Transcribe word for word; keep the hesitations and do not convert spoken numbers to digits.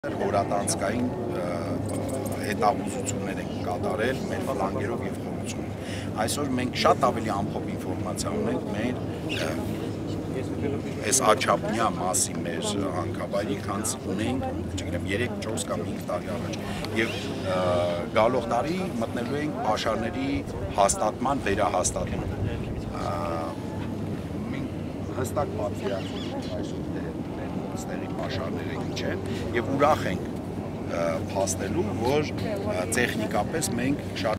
Հորատանցկային հետախուզություններ ենք կատարել մեր ֆլանգերով և խորությունով։ Այսօր մենք շատ ավելի ամփոփ ինֆորմացիա ունենք մեր այս աչափնյա մասի մեր հանքավայրի, քան ունենք, չգիտեմ, երեք չորս կամ հինգ տարի առաջ։ Եվ գալող տարի մտնելու ենք պաշարների հաստատման վերահաստատման։ Մենք հստակ պատկերացնում այսօր ստեղի պաշարները ինչ են և ուրախ ենք փաստելու, որ տեխնիկապես մենք շատ